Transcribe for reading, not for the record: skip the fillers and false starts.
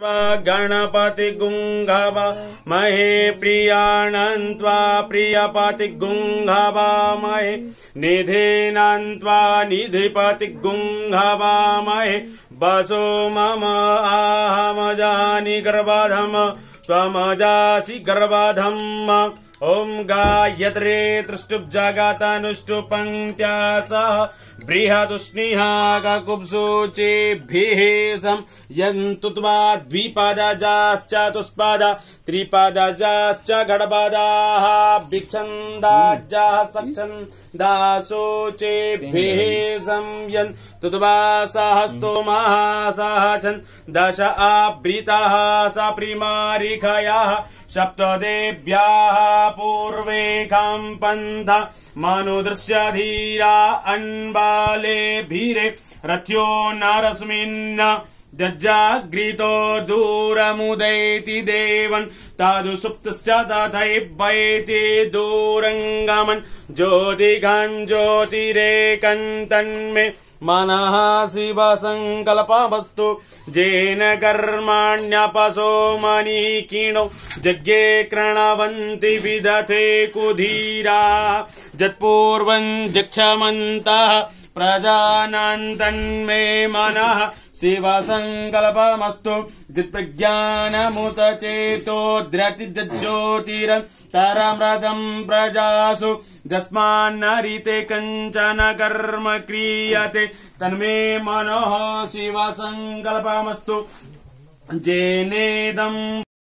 गणपति गुंघवा महे प्रियाणन्त्वा प्रियपति गुंघवा महे निधिनान्त्वा निधिपति गुंघवा महे वसो मम आहमजानि गर्भाधम त्वमजासि गर्भाधम ओम गायत्रे त्रिष्टुप् पंक्त्या सह बृहदुष्णिहा ककुब्सूचेभिः सं यन्तुत्वा द्विपादाश्चतुष्पादा त्रिपादाश्च गणपादाः भिक्षन्दाजाः सक्षन्दाः शोचेभिः सं यन्तुत्वा सहस्तोमाः सहचन् दश आवृताः सप्रिमारिखयाः सप्तदेव्याः पूर्वेकां पन्था मनुदृश्य धीरा अन्बाले भीरे रथ्यो नरस्मिन् जज्जाग्रितो दूरमुदैति देवन् तादु सुप्तश्च तथैवैति दूरङ्गमन् ज्योतिघं ज्योतिरेकं तन्मे मनः शिव संकल्पमस्तु जेन कर्माण्यपसो मनीकिणो यज्ञे कृणवन्ति विदथे कुधीरा जत्पूर्वं जक्षमन्तः प्रजानां तन्मे मनः शिव संकल्पमस्तु जित्प्रज्ञानमुत चेतो द्रतिज्योतिरन्तरमृतं प्रजासु यस्मान्नरिते कञ्चन कर्म क्रियते तन्मे मनः शिव संकल्पमस्तु जेनेदम्